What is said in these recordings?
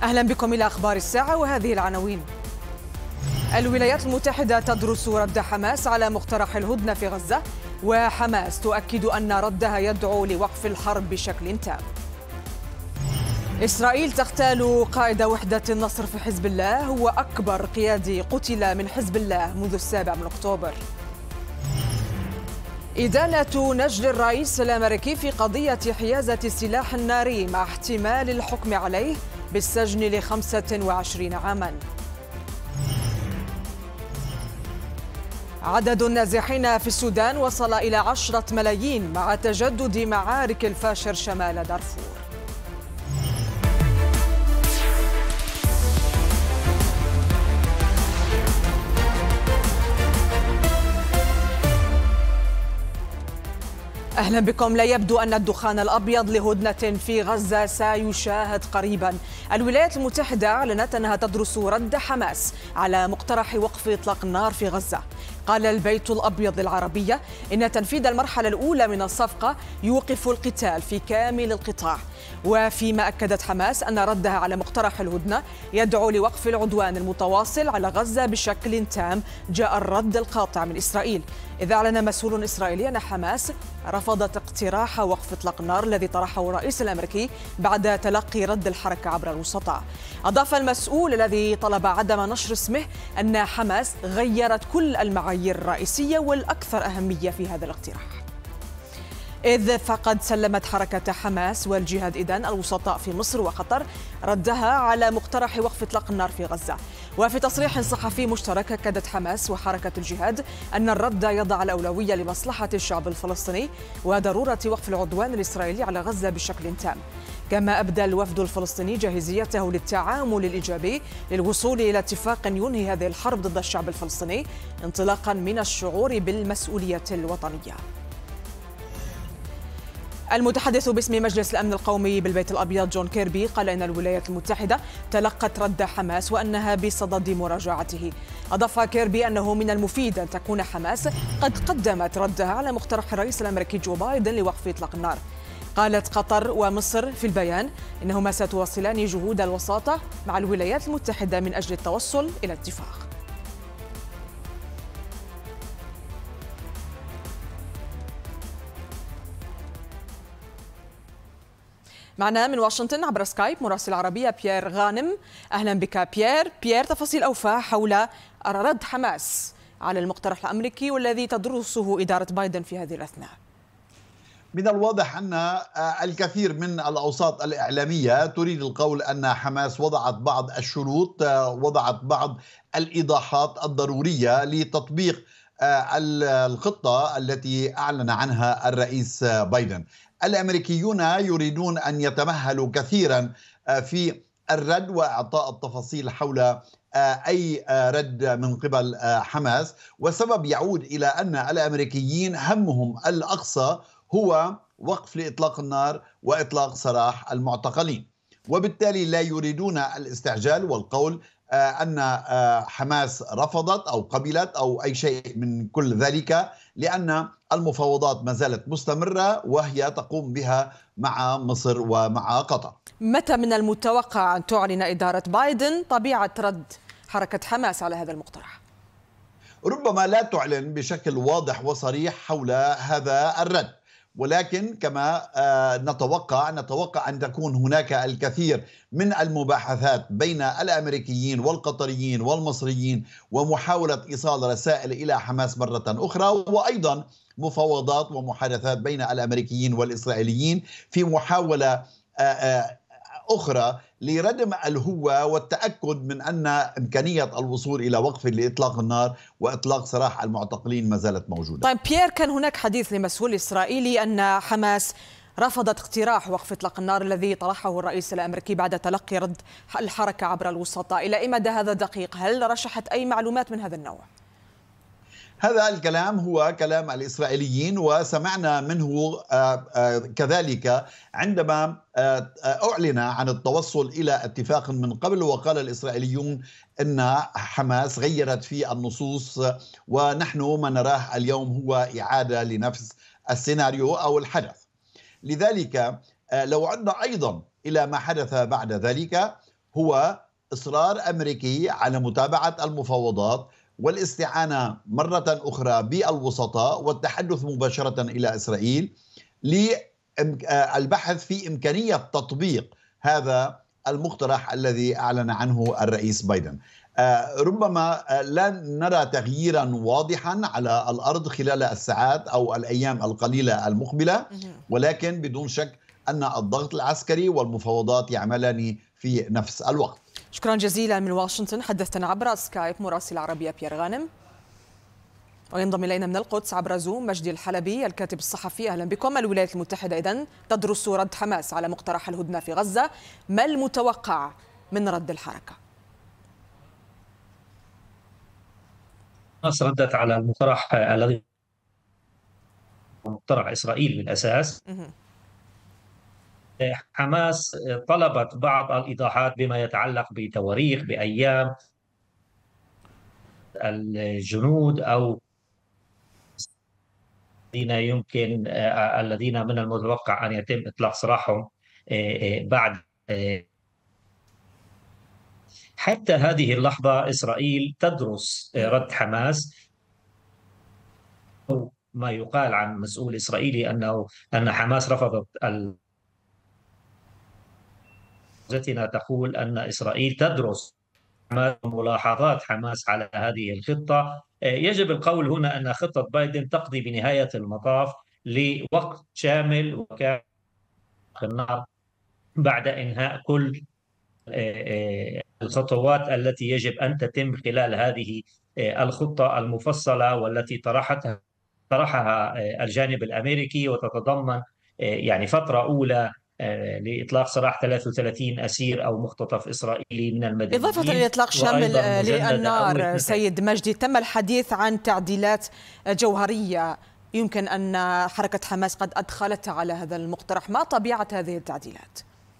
أهلا بكم إلى أخبار الساعة وهذه العناوين. الولايات المتحدة تدرس رد حماس على مقترح الهدنة في غزة، وحماس تؤكد أن ردها يدعو لوقف الحرب بشكل تام. إسرائيل تغتال قائد وحدة النصر في حزب الله، هو أكبر قيادي قتل من حزب الله منذ 7 أكتوبر. إدانة نجل الرئيس الأمريكي في قضية حيازة السلاح الناري مع احتمال الحكم عليه بالسجن ل25 عاما. عدد النازحين في السودان وصل إلى 10 ملايين مع تجدد معارك الفاشر شمال دارفور. أهلا بكم. لا يبدو أن الدخان الأبيض لهدنة في غزة سيشاهد قريبا. الولايات المتحدة أعلنت أنها تدرس رد حماس على مقترح وقف إطلاق النار في غزة. قال البيت الأبيض للعربية إن تنفيذ المرحلة الأولى من الصفقة يوقف القتال في كامل القطاع، وفيما أكدت حماس أن ردها على مقترح الهدنة يدعو لوقف العدوان المتواصل على غزة بشكل تام. جاء الرد القاطع من إسرائيل، إذ أعلن مسؤول إسرائيلي أن حماس رفضت اقتراح وقف إطلاق النار الذي طرحه الرئيس الأمريكي بعد تلقي رد الحركة عبر الوسطاء. أضاف المسؤول الذي طلب عدم نشر اسمه أن حماس غيرت كل المعايير الرئيسية والأكثر أهمية في هذا الاقتراح، إذ فقد سلمت حركة حماس والجهاد إذن الوسطاء في مصر وقطر ردها على مقترح وقف إطلاق النار في غزة. وفي تصريح صحفي مشترك أكدت حماس وحركة الجهاد أن الرد يضع الأولوية لمصلحة الشعب الفلسطيني وضرورة وقف العدوان الإسرائيلي على غزة بشكل تام. كما أبدى الوفد الفلسطيني جاهزيته للتعامل الإيجابي للوصول إلى اتفاق ينهي هذه الحرب ضد الشعب الفلسطيني انطلاقا من الشعور بالمسؤولية الوطنية. المتحدث باسم مجلس الأمن القومي بالبيت الأبيض جون كيربي قال إن الولايات المتحدة تلقت رد حماس وأنها بصدد مراجعته. أضاف كيربي أنه من المفيد أن تكون حماس قد قدمت ردها على مقترح الرئيس الأمريكي جو بايدن لوقف إطلاق النار. قالت قطر ومصر في البيان إنهما ستواصلان جهود الوساطة مع الولايات المتحدة من أجل التوصل إلى اتفاق. معنا من واشنطن عبر سكايب مراسل العربية بيير غانم. أهلا بك بيير، تفاصيل أوفى حول رد حماس على المقترح الأمريكي والذي تدرسه إدارة بايدن في هذه الأثناء. من الواضح أن الكثير من الأوساط الإعلامية تريد القول أن حماس وضعت بعض الشروط، وضعت بعض الإيضاحات الضرورية لتطبيق الخطة التي أعلن عنها الرئيس بايدن. الأمريكيون يريدون أن يتمهلوا كثيرا في الرد وإعطاء التفاصيل حول أي رد من قبل حماس، والسبب يعود إلى أن الأمريكيين همهم الأقصى هو وقف لإطلاق النار وإطلاق سراح المعتقلين، وبالتالي لا يريدون الاستعجال والقول أن حماس رفضت أو قبلت أو أي شيء من كل ذلك، لأن المفاوضات ما زالت مستمرة وهي تقوم بها مع مصر ومع قطر. متى من المتوقع أن تعلن إدارة بايدن طبيعة رد حركة حماس على هذا المقترح؟ ربما لا تعلن بشكل واضح وصريح حول هذا الرد، ولكن كما نتوقع أن تكون هناك الكثير من المباحثات بين الأمريكيين والقطريين والمصريين ومحاولة إيصال رسائل إلى حماس مرة أخرى، وأيضا مفاوضات ومحادثات بين الأمريكيين والإسرائيليين في محاولة أخرى لردم الهوة والتأكد من أن إمكانية الوصول إلى وقف لإطلاق النار وإطلاق سراح المعتقلين ما زالت موجودة. طيب بيير، كان هناك حديث لمسؤول إسرائيلي أن حماس رفضت اقتراح وقف إطلاق النار الذي طرحه الرئيس الأمريكي بعد تلقي رد الحركة عبر الوسطاء. إلى أي مدى هذا دقيق؟ هل رشحت أي معلومات من هذا النوع؟ هذا الكلام هو كلام الإسرائيليين، وسمعنا منه كذلك عندما أعلن عن التوصل إلى اتفاق من قبل، وقال الإسرائيليون أن حماس غيرت في النصوص، ونحن ما نراه اليوم هو إعادة لنفس السيناريو أو الحدث. لذلك لو عدنا أيضا إلى ما حدث بعد ذلك، هو إصرار أمريكي على متابعة المفاوضات والاستعانة مرة أخرى بالوسطاء والتحدث مباشرة إلى إسرائيل للبحث في إمكانية تطبيق هذا المقترح الذي أعلن عنه الرئيس بايدن. ربما لا نرى تغييرا واضحا على الأرض خلال الساعات أو الأيام القليلة المقبلة، ولكن بدون شك أن الضغط العسكري والمفاوضات يعملان في نفس الوقت. شكرا جزيلا من واشنطن، حدثتنا عبر سكايب مراسل العربية بيير غانم. وينضم إلينا من القدس عبر زوم مجدي الحلبي الكاتب الصحفي. أهلا بكم. الولايات المتحدة إذن تدرس رد حماس على مقترح الهدنة في غزة، ما المتوقع من رد الحركة؟ حماس ردت على المقترح الذي مقترح إسرائيل بالأساس. حماس طلبت بعض الإيضاحات بما يتعلق بتواريخ، بأيام الجنود أو الذين من المتوقع أن يتم إطلاق سراحهم بعد. حتى هذه اللحظة إسرائيل تدرس رد حماس. ما يقال عن مسؤول إسرائيلي أن حماس رفضت زتنا تقول أن إسرائيل تدرس ملاحظات حماس على هذه الخطة. يجب القول هنا أن خطة بايدن تقضي بنهاية المطاف لوقت شامل وكامل النار بعد إنهاء كل الخطوات التي يجب أن تتم خلال هذه الخطة المفصلة والتي طرحها الجانب الأمريكي، وتتضمن يعني فترة أولى لإطلاق سراح 33 أسير أو مختطف إسرائيلي من المدنيين، إضافة لإطلاق شامل للنار. سيد مجدي، تم الحديث عن تعديلات جوهرية يمكن أن حركة حماس قد أدخلتها على هذا المقترح، ما طبيعة هذه التعديلات؟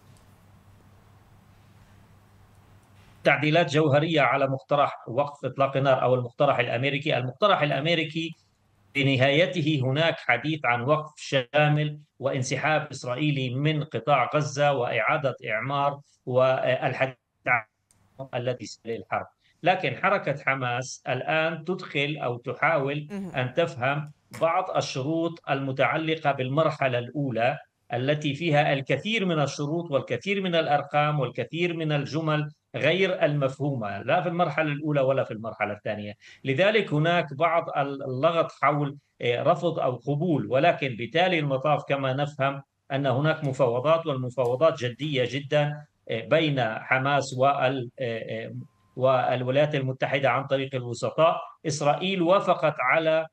تعديلات جوهرية على مقترح وقف إطلاق النار أو المقترح الأمريكي. المقترح الأمريكي بنهايته هناك حديث عن وقف شامل وانسحاب إسرائيلي من قطاع غزة وإعادة إعمار والحديث عن الذي سيل الحرب. لكن حركة حماس الآن تدخل أو تحاول أن تفهم بعض الشروط المتعلقة بالمرحلة الأولى التي فيها الكثير من الشروط والكثير من الأرقام والكثير من الجمل غير المفهومة، لا في المرحلة الأولى ولا في المرحلة الثانية. لذلك هناك بعض اللغط حول رفض أو قبول، ولكن بالتالي المطاف كما نفهم أن هناك مفاوضات، والمفاوضات جدية جدا بين حماس والولايات المتحدة عن طريق الوسطاء. إسرائيل وافقت على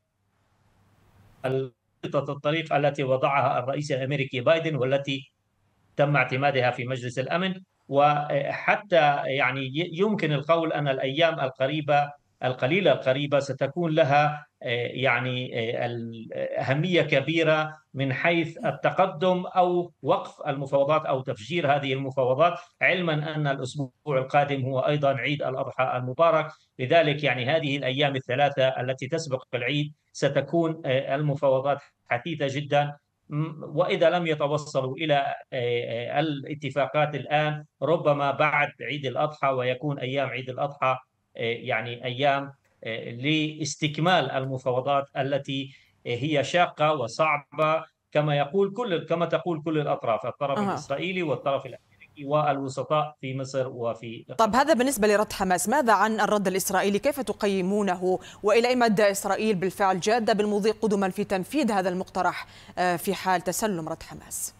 خطة الطريق التي وضعها الرئيس الأمريكي بايدن والتي تم اعتمادها في مجلس الأمن، وحتى يعني يمكن القول أن الأيام القليلة القريبة ستكون لها يعني أهمية كبيرة من حيث التقدم أو وقف المفاوضات أو تفجير هذه المفاوضات، علما أن الأسبوع القادم هو أيضا عيد الأضحى المبارك. لذلك يعني هذه الأيام الثلاثة التي تسبق العيد ستكون المفاوضات حثيثة جدا، وإذا لم يتوصلوا إلى الاتفاقات الآن ربما بعد عيد الأضحى، ويكون أيام عيد الأضحى يعني أيام لاستكمال المفاوضات التي هي شاقة وصعبة كما تقول كل الأطراف، الطرف الإسرائيلي والطرف الأمريكي والوسطاء في مصر وفي. طب هذا بالنسبة لرد حماس، ماذا عن الرد الإسرائيلي؟ كيف تقيمونه؟ وإلى أي مدى إسرائيل بالفعل جادة بالمضي قدما في تنفيذ هذا المقترح في حال تسلم رد حماس؟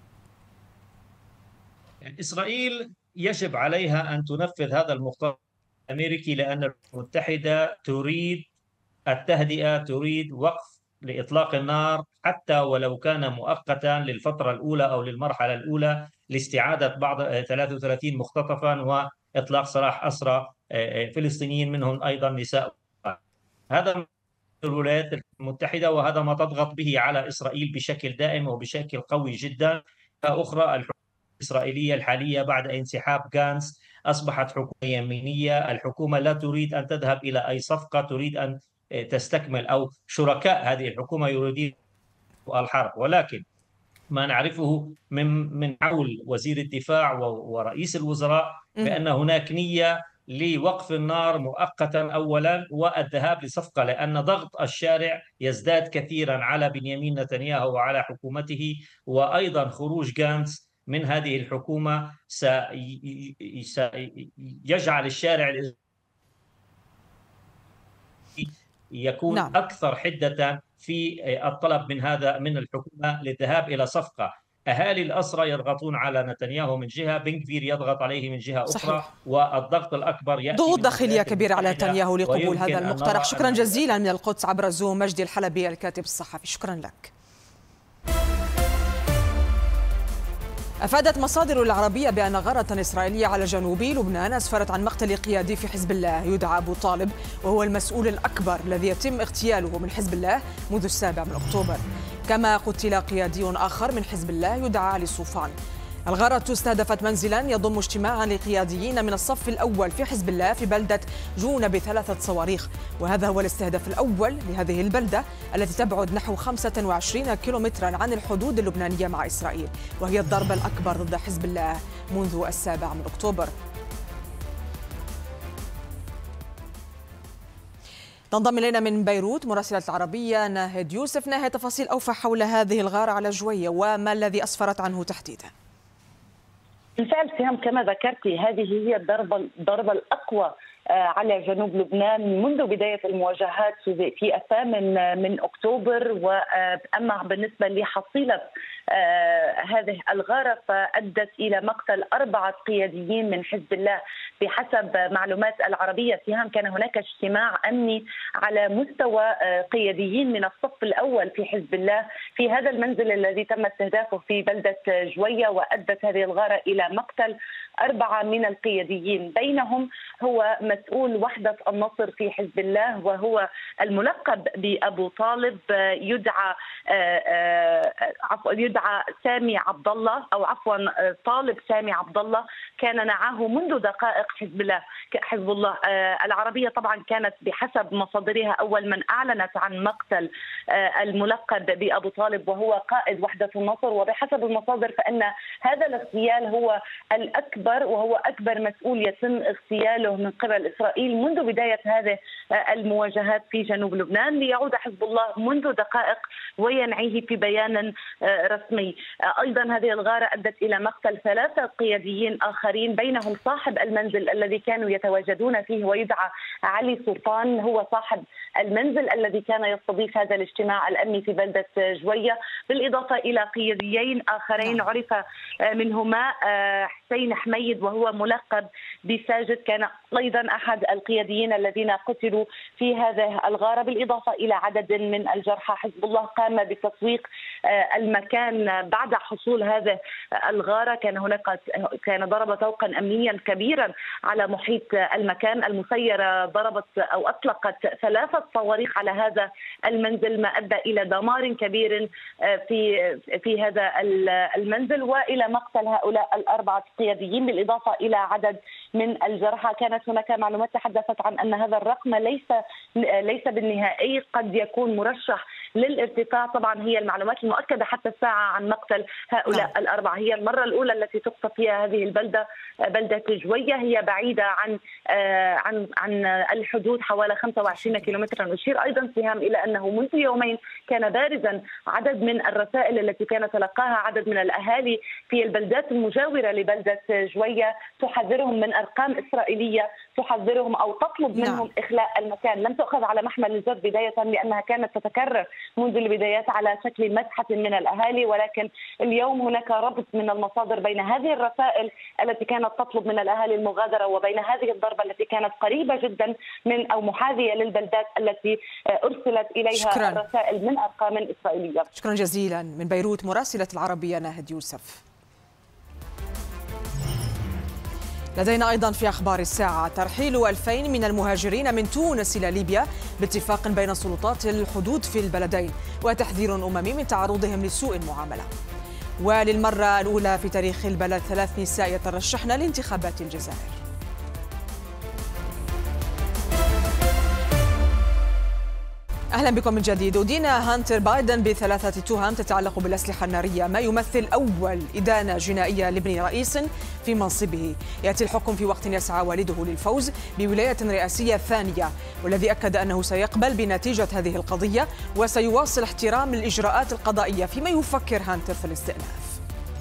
إسرائيل يجب عليها أن تنفذ هذا المقترح الأمريكي، لأن الولايات المتحدة تريد التهدئة، تريد وقف لإطلاق النار حتى ولو كان مؤقتا للفترة الأولى أو للمرحلة الأولى، لاستعادة بعض 33 مختطفا وإطلاق سراح أسرى فلسطينيين منهم أيضا نساء. هذا الولايات المتحدة، وهذا ما تضغط به على إسرائيل بشكل دائم وبشكل قوي جدا. أخرى الحكومة الإسرائيلية الحالية بعد انسحاب غانتس أصبحت حكومة يمينية. الحكومة لا تريد أن تذهب إلى أي صفقة، تريد أن تستكمل، أو شركاء هذه الحكومة يريدون الحرب. ولكن ما نعرفه من حول وزير الدفاع ورئيس الوزراء بأن هناك نية لوقف النار مؤقتا أولا والذهاب لصفقة، لأن ضغط الشارع يزداد كثيرا على بنيامين نتنياهو وعلى حكومته، وأيضا خروج غانتس من هذه الحكومة سيجعل الشارع يكون أكثر حدة في الطلب من الحكومة للذهاب إلى صفقة. أهالي الأسرى يضغطون على نتنياهو من جهة، بن غفير يضغط عليه من جهة أخرى. صحيح. والضغط الأكبر يأتي ضغوط داخلية كبيرة على نتنياهو لقبول هذا المقترح. شكرا جزيلا من القدس عبر الزوم مجدي الحلبي الكاتب الصحفي، شكرا لك. أفادت مصادر العربية بأن غارة إسرائيلية على جنوب لبنان أسفرت عن مقتل قيادي في حزب الله يدعى أبو طالب، وهو المسؤول الأكبر الذي يتم اغتياله من حزب الله منذ 7 أكتوبر. كما قتل قيادي آخر من حزب الله يدعى علي صوفان. الغارة استهدفت منزلا يضم اجتماعا لقياديين من الصف الأول في حزب الله في بلدة جونة ب3 صواريخ، وهذا هو الاستهداف الأول لهذه البلدة التي تبعد نحو 25 كيلومترا عن الحدود اللبنانية مع إسرائيل، وهي الضربة الأكبر ضد حزب الله منذ 7 أكتوبر. تنضم إلينا من بيروت مراسلة العربية ناهد يوسف. ناهد، تفاصيل أوفى حول هذه الغارة على جوية وما الذي أسفرت عنه تحديدا؟ بالفعل سهام، كما ذكرتي هذه هي الضربة الأقوى على جنوب لبنان منذ بداية المواجهات في 8 أكتوبر. وأما بالنسبة لحصيلة هذه الغارة فأدت إلى مقتل 4 قياديين من حزب الله بحسب معلومات العربية. سهام، كان هناك اجتماع أمني على مستوى قياديين من الصف الأول في حزب الله في هذا المنزل الذي تم استهدافه في بلدة جوية، وأدت هذه الغارة إلى مقتل 4 من القياديين، بينهم هو مسؤول وحدة النصر في حزب الله وهو الملقب بأبو طالب، يدعى سامي عبد الله، أو عفوا طالب سامي عبد الله. كان نعاه منذ دقائق حزب الله. العربية طبعا كانت بحسب مصادرها أول من أعلنت عن مقتل الملقب بأبو طالب وهو قائد وحدة النصر، وبحسب المصادر فإن هذا الاغتيال هو الأكبر وهو أكبر مسؤول يتم اغتياله من قبل إسرائيل منذ بداية هذه المواجهات في جنوب لبنان، ليعود حزب الله منذ دقائق وينعيه في بيان رسمي. أيضا هذه الغارة أدت إلى مقتل 3 قياديين آخرين، بينهم صاحب المنزل الذي كانوا يتواجدون فيه ويدعى علي صوفان، هو صاحب المنزل الذي كان يستضيف هذا الاجتماع الأمني في بلدة جوية، بالإضافة إلى قياديين آخرين عرف منهما حسين حميد وهو ملقب بساجد، كان أيضا أحد القياديين الذين قتلوا في هذه الغارة، بالإضافة إلى عدد من الجرحى. حزب الله قام بتسويق المكان بعد حصول هذه الغارة. كان ضرب طوقا أمنيا كبيرا على محيط المكان. المسيرة ضربت أو أطلقت 3 صواريخ على هذا المنزل، ما أدى إلى دمار كبير في هذا المنزل وإلى مقتل هؤلاء 4 قياديين، بالإضافة إلى عدد من الجرحى. كانت هناك معلومات تحدثت عن أن هذا الرقم ليس بالنهائي، قد يكون مرشح للارتفاع. طبعا هي المعلومات المؤكدة حتى الساعة عن مقتل هؤلاء 4. هي المرة الأولى التي تقصف فيها هذه البلدة، بلدة جوية. هي بعيدة عن الحدود حوالي 25 كيلومترا. أشير أيضا سهام إلى أنه منذ يومين كان بارزا عدد من الرسائل التي كان تلقاها عدد من الأهالي في البلدات المجاورة لبلدة جوية تحذرهم من أرقام إسرائيلية، تحذرهم أو تطلب منهم إخلاء المكان. لم تؤخذ على محمل الجد بداية لأنها كانت تتكرر منذ البدايات على شكل مدحة من الأهالي، ولكن اليوم هناك ربط من المصادر بين هذه الرسائل التي كانت تطلب من الأهالي المغادرة وبين هذه الضربة التي كانت قريبة جدا من أو محاذية للبلدات التي أرسلت إليها الرسائل من أرقام إسرائيلية. شكرا جزيلا من بيروت مراسلة العربية ناهد يوسف. لدينا أيضا في أخبار الساعة ترحيل 2000 من المهاجرين من تونس إلى ليبيا باتفاق بين سلطات الحدود في البلدين، وتحذير أممي من تعرضهم لسوء المعاملة. وللمرة الأولى في تاريخ البلد 3 نساء يترشحن لانتخابات الجزائر. أهلا بكم من جديد. أدين هانتر بايدن بثلاثة تهم تتعلق بالأسلحة النارية، ما يمثل أول إدانة جنائية لابن رئيس في منصبه. يأتي الحكم في وقت يسعى والده للفوز بولاية رئاسية ثانية، والذي أكد أنه سيقبل بنتيجة هذه القضية وسيواصل احترام الإجراءات القضائية. فيما يفكر هانتر في الاستئناف؟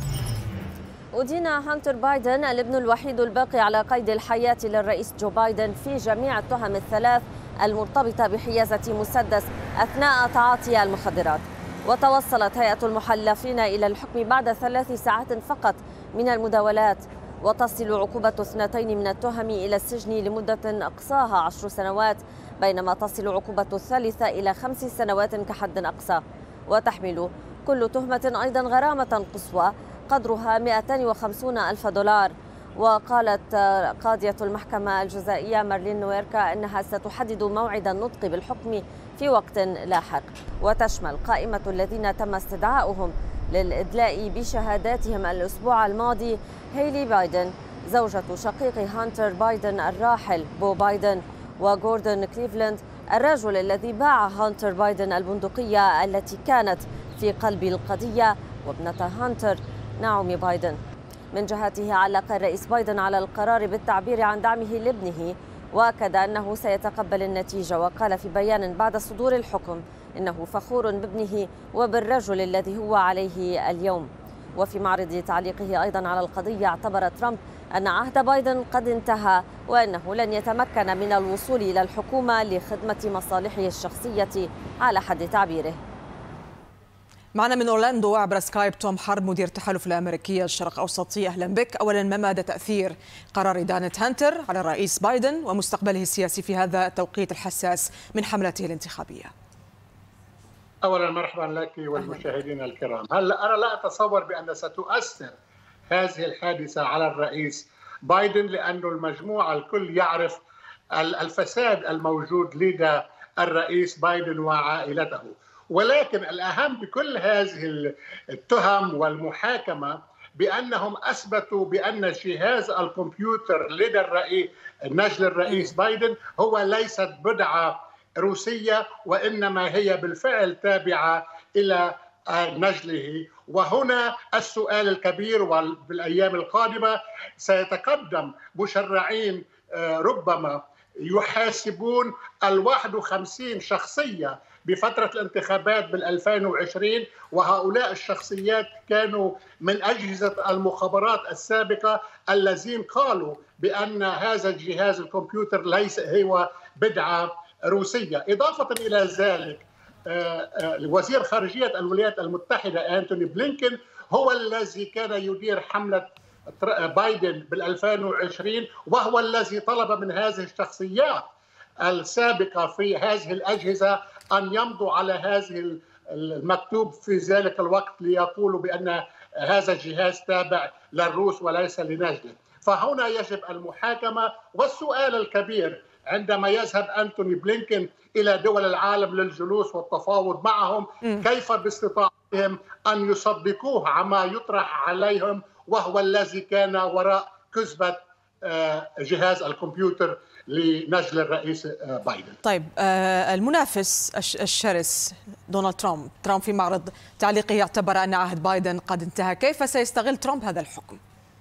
أدين هانتر بايدن الابن الوحيد الباقي على قيد الحياة للرئيس جو بايدن في جميع التهم الثلاث المرتبطة بحيازة مسدس أثناء تعاطي المخدرات. وتوصلت هيئة المحلفين إلى الحكم بعد 3 ساعات فقط من المداولات، وتصل عقوبة 2 من التهم إلى السجن لمدة أقصاها 10 سنوات، بينما تصل عقوبة الثالثة إلى 5 سنوات كحد أقصى. وتحمل كل تهمة أيضا غرامة قصوى قدرها 250 ألف دولار. وقالت قاضية المحكمة الجزائية مارلين نويركا أنها ستحدد موعد النطق بالحكم في وقت لاحق. وتشمل قائمة الذين تم استدعاؤهم للإدلاء بشهاداتهم الأسبوع الماضي هيلي بايدن زوجة شقيق هانتر بايدن الراحل بو بايدن، وغوردون كليفلاند الرجل الذي باع هانتر بايدن البندقية التي كانت في قلب القضية، وابنة هانتر نعومي بايدن. من جهته علق الرئيس بايدن على القرار بالتعبير عن دعمه لابنه، وأكد أنه سيتقبل النتيجة. وقال في بيان بعد صدور الحكم إنه فخور بابنه وبالرجل الذي هو عليه اليوم. وفي معرض تعليقه أيضا على القضية، اعتبر ترامب أن عهد بايدن قد انتهى، وأنه لن يتمكن من الوصول إلى الحكومة لخدمة مصالحه الشخصية على حد تعبيره. معنا من أورلاندو عبر سكايب توم حرب، مدير التحالف الأمريكي الشرق أوسطي. أهلا بك. أولا، ما مدى تأثير قرار إدانة هانتر على الرئيس بايدن ومستقبله السياسي في هذا التوقيت الحساس من حملته الانتخابية؟ أولا مرحبا لك والمشاهدين الكرام. هلا أنا لا أتصور بأن ستؤثر هذه الحادثة على الرئيس بايدن، لأنه المجموعة الكل يعرف الفساد الموجود لدى الرئيس بايدن وعائلته. ولكن الأهم بكل هذه التهم والمحاكمة بأنهم أثبتوا بأن جهاز الكمبيوتر لدى نجل الرئيس بايدن هو ليست بدعة روسية، وإنما هي بالفعل تابعة إلى نجله. وهنا السؤال الكبير، وبالأيام القادمة سيتقدم مشرعين ربما يحاسبون 51 شخصية بفترة الانتخابات بال2020، وهؤلاء الشخصيات كانوا من أجهزة المخابرات السابقة الذين قالوا بأن هذا الجهاز الكمبيوتر ليس هو بدعة روسية. إضافة إلى ذلك، وزير خارجية الولايات المتحدة أنتوني بلينكن هو الذي كان يدير حملة بايدن بال2020، وهو الذي طلب من هذه الشخصيات السابقة في هذه الأجهزة أن يمضوا على هذه المكتوب في ذلك الوقت ليقولوا بأن هذا الجهاز تابع للروس وليس لنجله. فهنا يجب المحاكمة. والسؤال الكبير عندما يذهب أنتوني بلينكن إلى دول العالم للجلوس والتفاوض معهم، كيف باستطاعتهم أن يصدقوه عما يطرح عليهم، وهو الذي كان وراء كذبة جهاز الكمبيوتر لنجل الرئيس بايدن. طيب، المنافس الشرس دونالد ترامب في معرض تعليقه اعتبر أن عهد بايدن قد انتهى. كيف سيستغل ترامب هذا الحكم؟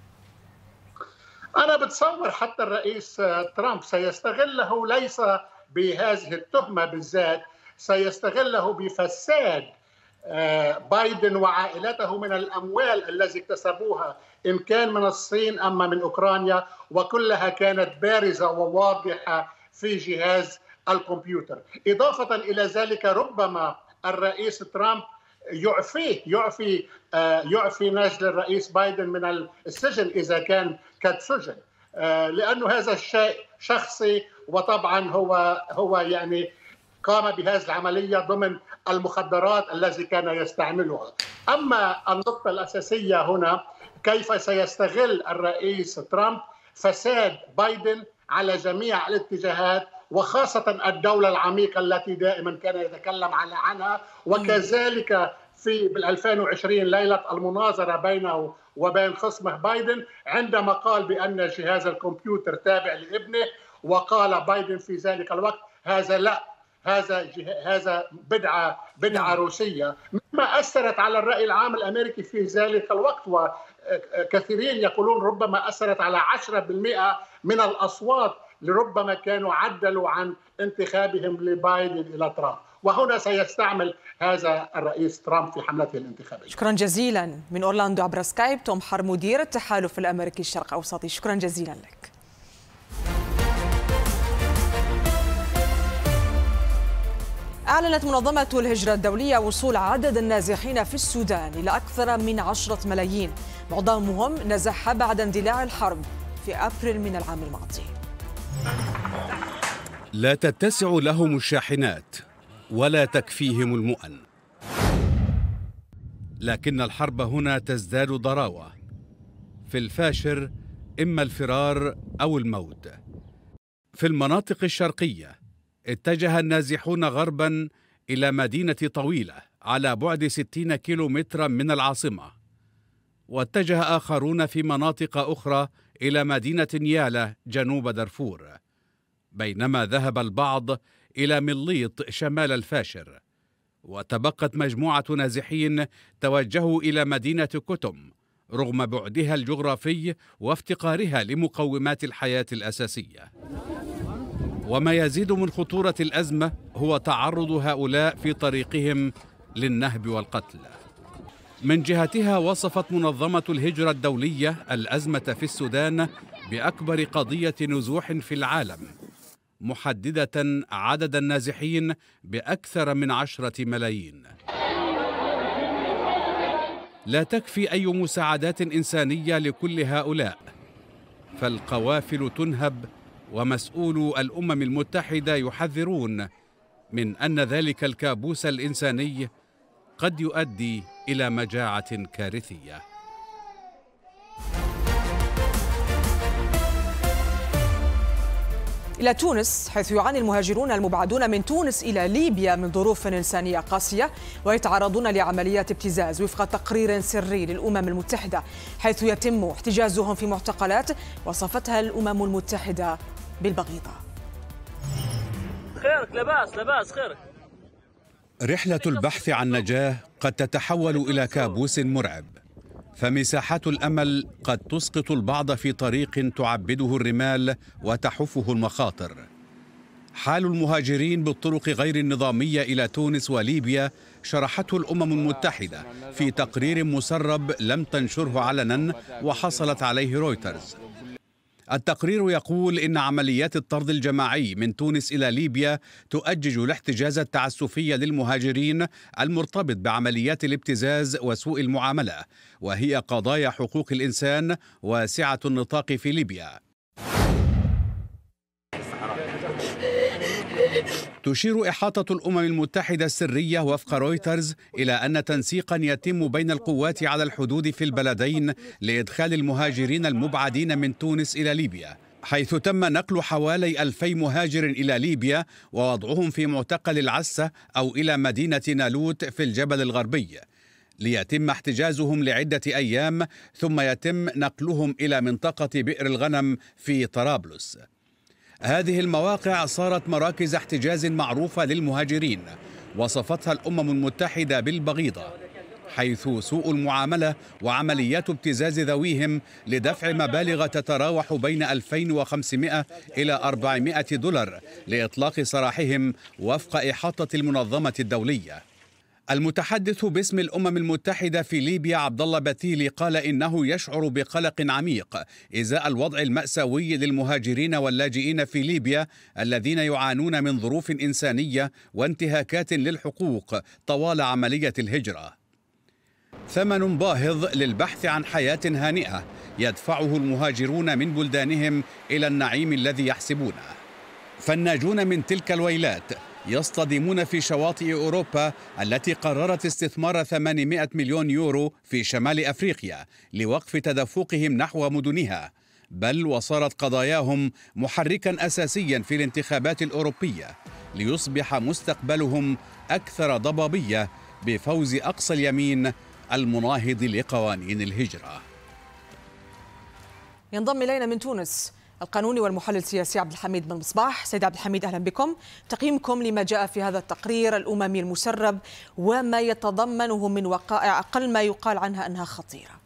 أنا بتصور حتى الرئيس ترامب سيستغله ليس بهذه التهمة بالذات، سيستغله بفساد بايدن وعائلته من الأموال التي اكتسبوها، إن كان من الصين أما من أوكرانيا، وكلها كانت بارزة وواضحة في جهاز الكمبيوتر. إضافة إلى ذلك، ربما الرئيس ترامب يعفي نجل الرئيس بايدن من السجن إذا كان قد سجن، لأنه هذا الشيء شخصي، وطبعا هو يعني قام بهذه العملية ضمن المخدرات التي كان يستعملها. أما النقطة الأساسية هنا، كيف سيستغل الرئيس ترامب فساد بايدن على جميع الاتجاهات، وخاصة الدولة العميقة التي دائما كان يتكلم عنها، وكذلك في 2020 ليلة المناظرة بينه وبين خصمه بايدن، عندما قال بأن جهاز الكمبيوتر تابع لابنه، وقال بايدن في ذلك الوقت هذا لا، هذا بدعة روسية، مما أثرت على الرأي العام الأمريكي في ذلك الوقت، وكثيرين يقولون ربما أثرت على 10% من الأصوات لربما كانوا عدلوا عن انتخابهم لبايدن إلى ترامب، وهنا سيستعمل هذا الرئيس ترامب في حملته الانتخابية. شكرا جزيلا من أورلاندو عبر سكايب توم حر مدير التحالف الأمريكي الشرق أوسطي، شكرا جزيلا لك. أعلنت منظمة الهجرة الدولية وصول عدد النازحين في السودان إلى أكثر من 10 ملايين، معظمهم نزح بعد اندلاع الحرب في أبريل من العام الماضي. لا تتسع لهم الشاحنات ولا تكفيهم المؤن، لكن الحرب هنا تزداد ضراوة. في الفاشر إما الفرار أو الموت. في المناطق الشرقية اتجه النازحون غربا إلى مدينة طويلة على بعد 60 كيلومترا من العاصمة، واتجه آخرون في مناطق أخرى إلى مدينة نيالة جنوب دارفور، بينما ذهب البعض إلى مليط شمال الفاشر. وتبقت مجموعة نازحين توجهوا إلى مدينة كتم رغم بعدها الجغرافي وافتقارها لمقومات الحياة الأساسية. وما يزيد من خطورة الأزمة هو تعرض هؤلاء في طريقهم للنهب والقتل. من جهتها وصفت منظمة الهجرة الدولية الأزمة في السودان بأكبر قضية نزوح في العالم، محددة عدد النازحين بأكثر من 10 ملايين. لا تكفي أي مساعدات إنسانية لكل هؤلاء، فالقوافل تنهب، ومسؤولو الأمم المتحدة يحذرون من أن ذلك الكابوس الإنساني قد يؤدي إلى مجاعة كارثية. إلى تونس، حيث يعاني المهاجرون المبعدون من تونس إلى ليبيا من ظروف إنسانية قاسية ويتعرضون لعمليات ابتزاز وفق تقرير سري للأمم المتحدة، حيث يتم احتجازهم في معتقلات وصفتها الأمم المتحدة بالبغيضة. خيرك لباس خيرك. رحلة البحث عن نجاة قد تتحول إلى كابوس مرعب، فمساحات الأمل قد تسقط البعض في طريق تعبده الرمال وتحفه المخاطر. حال المهاجرين بالطرق غير النظامية إلى تونس وليبيا شرحته الأمم المتحدة في تقرير مسرب لم تنشره علنا وحصلت عليه رويترز. التقرير يقول إن عمليات الطرد الجماعي من تونس إلى ليبيا تؤجج الاحتجاز التعسفي للمهاجرين المرتبط بعمليات الابتزاز وسوء المعاملة، وهي قضايا حقوق الإنسان واسعة النطاق في ليبيا. تشير إحاطة الأمم المتحدة السرية وفق رويترز إلى أن تنسيقا يتم بين القوات على الحدود في البلدين لإدخال المهاجرين المبعدين من تونس إلى ليبيا، حيث تم نقل حوالي 2000 مهاجر إلى ليبيا ووضعهم في معتقل العسة أو إلى مدينة نالوت في الجبل الغربي، ليتم احتجازهم لعدة أيام ثم يتم نقلهم إلى منطقة بئر الغنم في طرابلس. هذه المواقع صارت مراكز احتجاز معروفة للمهاجرين، وصفتها الأمم المتحدة بالبغيضة، حيث سوء المعاملة وعمليات ابتزاز ذويهم لدفع مبالغ تتراوح بين 2500 إلى 400 دولار لإطلاق سراحهم وفق إحاطة المنظمة الدولية. المتحدث باسم الأمم المتحدة في ليبيا عبد الله بتيلي قال إنه يشعر بقلق عميق إزاء الوضع المأساوي للمهاجرين واللاجئين في ليبيا الذين يعانون من ظروف إنسانية وانتهاكات للحقوق طوال عملية الهجرة. ثمن باهظ للبحث عن حياة هانئة يدفعه المهاجرون من بلدانهم إلى النعيم الذي يحسبونه. فالناجون من تلك الويلات يصطدمون في شواطئ أوروبا التي قررت استثمار 800 مليون يورو في شمال أفريقيا لوقف تدفقهم نحو مدنها، بل وصارت قضاياهم محركا أساسيا في الانتخابات الأوروبية ليصبح مستقبلهم أكثر ضبابية بفوز أقصى اليمين المناهض لقوانين الهجرة. ينضم إلينا من تونس القانوني والمحلل السياسي عبد الحميد بن مصباح. سيد عبد الحميد، أهلا بكم. تقييمكم لما جاء في هذا التقرير الأممي المسرب وما يتضمنه من وقائع أقل ما يقال عنها أنها خطيرة.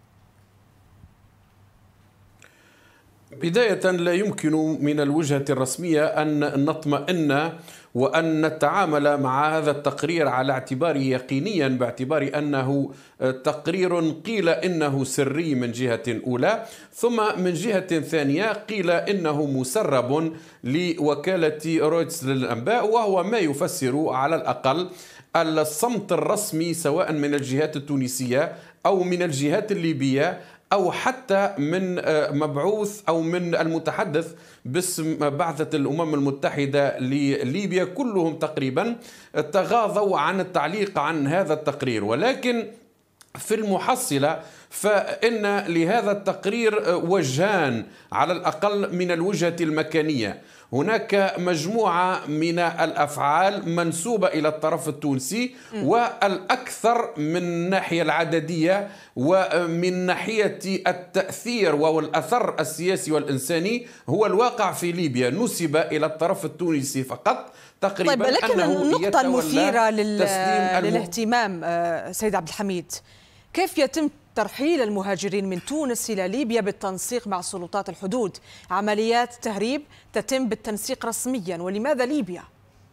بداية لا يمكن من الوجهة الرسمية أن نطمئن وأن نتعامل مع هذا التقرير على اعتباره يقينيا، باعتبار أنه تقرير قيل إنه سري من جهة أولى، ثم من جهة ثانية قيل إنه مسرب لوكالة رويترز للأنباء، وهو ما يفسر على الأقل الصمت الرسمي سواء من الجهات التونسية أو من الجهات الليبية أو حتى من مبعوث أو من المتحدث باسم بعثة الأمم المتحدة لليبيا. كلهم تقريبا تغاضوا عن التعليق عن هذا التقرير، ولكن في المحصلة فإن لهذا التقرير وجهان على الأقل من الوجهة المكانية. هناك مجموعة من الأفعال منسوبة إلى الطرف التونسي، والأكثر من الناحية العددية ومن ناحية التأثير والأثر السياسي والإنساني هو الواقع في ليبيا نسب إلى الطرف التونسي فقط تقريبا. طيب، لكن النقطة المثيرة للاهتمام سيد عبد الحميد، كيف يتم ترحيل المهاجرين من تونس إلى ليبيا بالتنسيق مع سلطات الحدود؟ عمليات تهريب تتم بالتنسيق رسميا، ولماذا ليبيا؟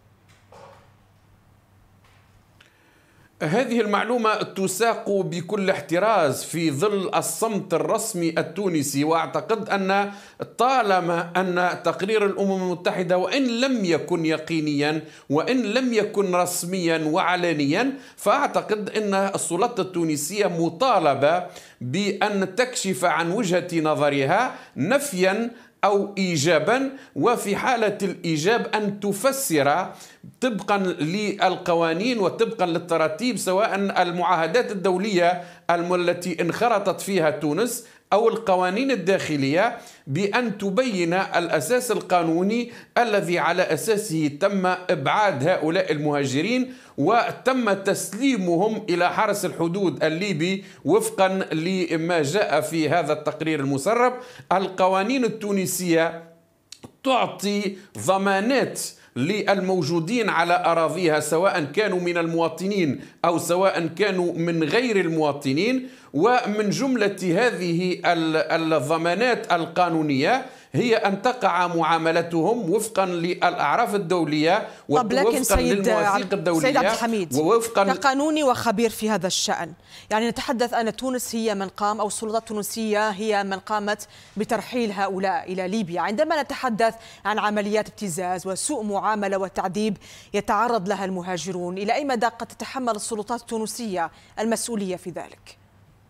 هذه المعلومة تساق بكل احتراز في ظل الصمت الرسمي التونسي، وأعتقد أن طالما أن تقرير الأمم المتحدة وإن لم يكن يقينيا وإن لم يكن رسميا وعلانيا، فأعتقد أن السلطة التونسية مطالبة بأن تكشف عن وجهة نظرها نفيا أو إيجابا، وفي حالة الإيجاب أن تفسر طبقا للقوانين وطبقا للتراتيب سواء المعاهدات الدولية التي انخرطت فيها تونس أو القوانين الداخلية، بأن تبين الأساس القانوني الذي على أساسه تم إبعاد هؤلاء المهاجرين وتم تسليمهم إلى حرس الحدود الليبي وفقا لما جاء في هذا التقرير المسرب. القوانين التونسية تعطي ضمانات للموجودين على أراضيها سواء كانوا من المواطنين أو سواء كانوا من غير المواطنين، ومن جملة هذه الضمانات القانونية هي أن تقع معاملتهم وفقا للأعراف الدولية ووفقا للمواثيق الدولية. سيد عبد الحميد، كقانوني وخبير في هذا الشأن، يعني نتحدث أن تونس هي من قام أو السلطات التونسية هي من قامت بترحيل هؤلاء إلى ليبيا. عندما نتحدث عن عمليات ابتزاز وسوء معاملة وتعذيب يتعرض لها المهاجرون، إلى أي مدى قد تتحمل السلطات التونسية المسؤولية في ذلك؟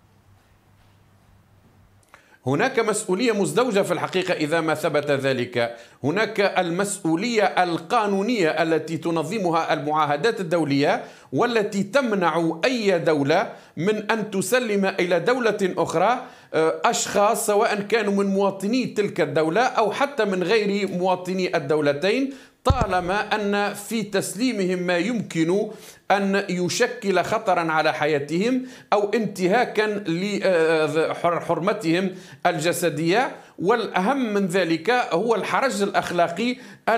هناك مسؤولية مزدوجة في الحقيقة إذا ما ثبت ذلك. هناك المسؤولية القانونية التي تنظمها المعاهدات الدولية والتي تمنع أي دولة من أن تسلم إلى دولة أخرى أشخاص سواء كانوا من مواطني تلك الدولة أو حتى من غير مواطني الدولتين، طالما أن في تسليمهم ما يمكن أن يشكل خطرا على حياتهم أو انتهاكا لحرمتهم الجسدية. والأهم من ذلك هو الحرج الأخلاقي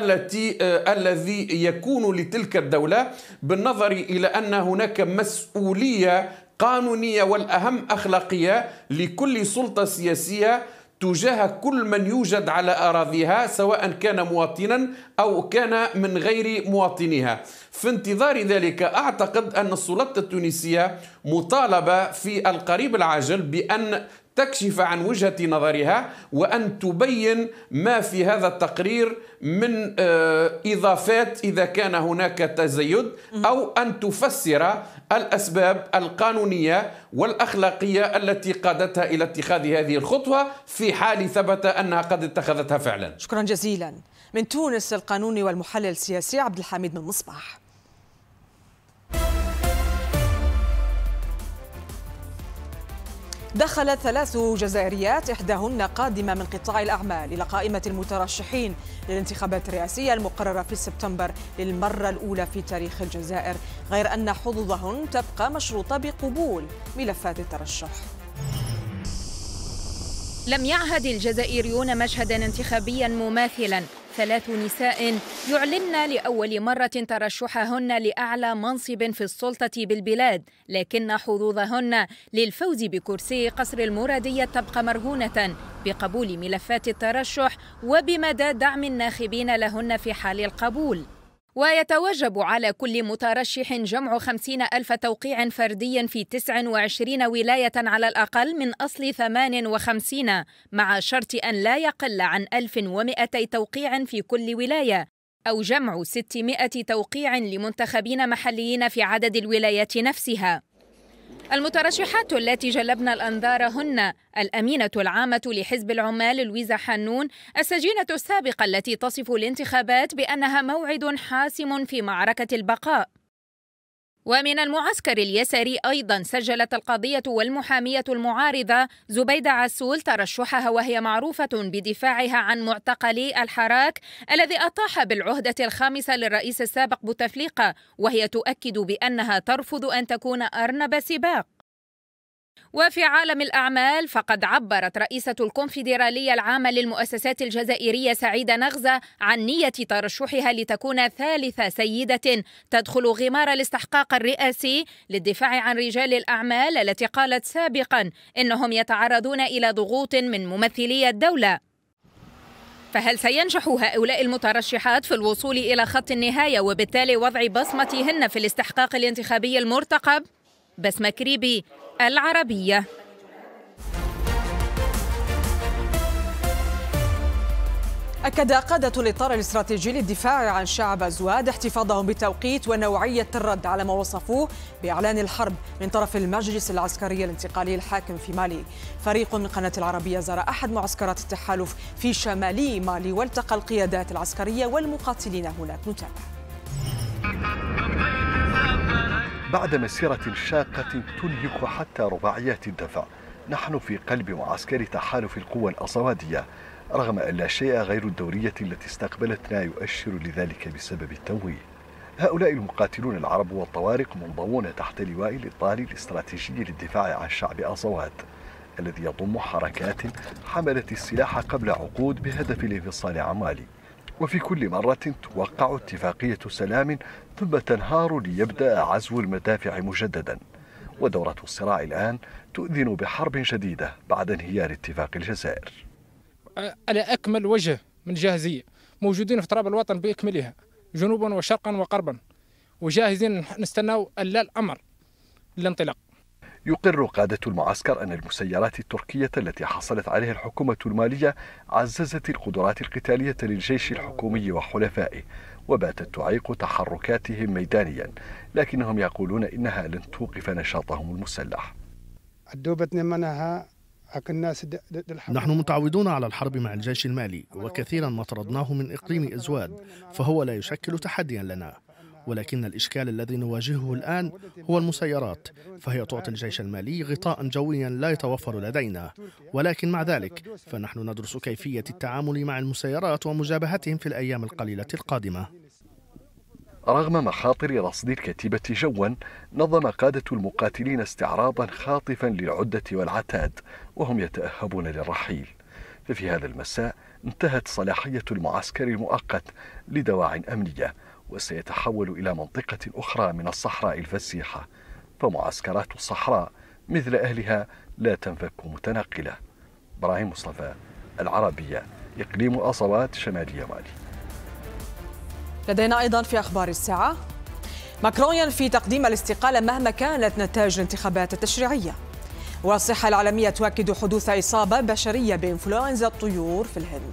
الذي يكون لتلك الدولة بالنظر إلى أن هناك مسؤولية قانونية والأهم أخلاقية لكل سلطة سياسية تجاه كل من يوجد على أراضيها سواء كان مواطنا أو كان من غير مواطنيها. في انتظار ذلك أعتقد أن السلطة التونسية مطالبة في القريب العاجل بأن تكشف عن وجهة نظرها وأن تبين ما في هذا التقرير من إضافات إذا كان هناك تزايد، أو أن تفسر الأسباب القانونية والأخلاقية التي قادتها إلى اتخاذ هذه الخطوة في حال ثبت أنها قد اتخذتها فعلا. شكرا جزيلا. من تونس القانوني والمحلل السياسي عبد الحميد بن مصباح. دخلت 3 جزائريات إحداهن قادمة من قطاع الأعمال إلى قائمة المترشحين للانتخابات الرئاسية المقررة في سبتمبر للمرة الأولى في تاريخ الجزائر، غير أن حظوظهن تبقى مشروطة بقبول ملفات الترشح. لم يعهد الجزائريون مشهدا انتخابيا مماثلا، 3 نساء يعلن لأول مرة ترشحهن لأعلى منصب في السلطة بالبلاد، لكن حظوظهن للفوز بكرسي قصر المرادية تبقى مرهونة بقبول ملفات الترشح وبمدى دعم الناخبين لهن في حال القبول. ويتوجب على كل مترشح جمع 50,000 توقيع فردي في 29 ولاية على الأقل من أصل 58، مع شرط أن لا يقل عن 1200 توقيع في كل ولاية، أو جمع 600 توقيع لمنتخبين محليين في عدد الولايات نفسها. المترشحات التي جلبن الأنظار هن الأمينة العامة لحزب العمال لويزا حنون، السجينة السابقة التي تصف الانتخابات بأنها موعد حاسم في معركة البقاء. ومن المعسكر اليساري أيضا سجلت القضية والمحامية المعارضة زبيدة عسول ترشحها، وهي معروفة بدفاعها عن معتقلي الحراك الذي أطاح بالعهدة الخامسة للرئيس السابق بوتفليقة، وهي تؤكد بأنها ترفض أن تكون أرنب سباق. وفي عالم الأعمال فقد عبرت رئيسة الكونفدرالية العامة للمؤسسات الجزائرية سعيدة نغزة عن نية ترشحها لتكون ثالث سيدة تدخل غمار الاستحقاق الرئاسي للدفاع عن رجال الأعمال التي قالت سابقا إنهم يتعرضون إلى ضغوط من ممثلي الدولة. فهل سينجح هؤلاء المترشحات في الوصول إلى خط النهاية وبالتالي وضع بصمتهن في الاستحقاق الانتخابي المرتقب؟ بسمة كريبي، العربية. أكد قادة الإطار الاستراتيجي للدفاع عن شعب زواد احتفاظهم بتوقيت ونوعية الرد على ما وصفوه بإعلان الحرب من طرف المجلس العسكري الانتقالي الحاكم في مالي. فريق من قناة العربية زار أحد معسكرات التحالف في شمالي مالي والتقى القيادات العسكرية والمقاتلين هناك. نتابع. بعد مسيرة شاقة تليق حتى رباعيات الدفع، نحن في قلب معسكر تحالف القوى الأصوادية، رغم أن لا شيء غير الدورية التي استقبلتنا يؤشر لذلك بسبب التمويه. هؤلاء المقاتلون العرب والطوارق منضوون تحت لواء الإطار الاستراتيجي للدفاع عن شعب أصوات، الذي يضم حركات حملت السلاح قبل عقود بهدف الانفصال عن مالي. وفي كل مرة توقع اتفاقية سلام ثم تنهار ليبدأ عزو المدافع مجددا. ودورة الصراع الآن تؤذن بحرب جديدة بعد انهيار اتفاق الجزائر. على أكمل وجه من جاهزية، موجودين في تراب الوطن بأكملها جنوبا وشرقا وغربا، وجاهزين نستناو لا الأمر للانطلاق. يقر قادة المعسكر أن المسيرات التركية التي حصلت عليها الحكومة المالية عززت القدرات القتالية للجيش الحكومي وحلفائه، وباتت تعيق تحركاتهم ميدانيا، لكنهم يقولون إنها لن توقف نشاطهم المسلح. نحن متعودون على الحرب مع الجيش المالي، وكثيرا ما طردناه من إقليم إزواد، فهو لا يشكل تحديا لنا. ولكن الإشكال الذي نواجهه الآن هو المسيرات، فهي تعطي الجيش المالي غطاء جويا لا يتوفر لدينا، ولكن مع ذلك فنحن ندرس كيفية التعامل مع المسيرات ومجابهتهم في الأيام القليلة القادمة. رغم مخاطر رصد الكتيبة جوا، نظم قادة المقاتلين استعراضا خاطفا للعدة والعتاد وهم يتأهبون للرحيل. ففي هذا المساء انتهت صلاحية المعسكر المؤقت لدواع أمنية، وسيتحول إلى منطقة أخرى من الصحراء الفسيحة، فمعسكرات الصحراء مثل أهلها لا تنفك متنقلة. إبراهيم مصطفى، العربية، إقليم أصوات، شمالية مالي. لدينا أيضا في أخبار الساعة ماكرون ينفي تقديم الاستقالة مهما كانت نتائج الانتخابات التشريعية، والصحة العالمية تؤكد حدوث إصابة بشرية بإنفلونزا الطيور في الهند.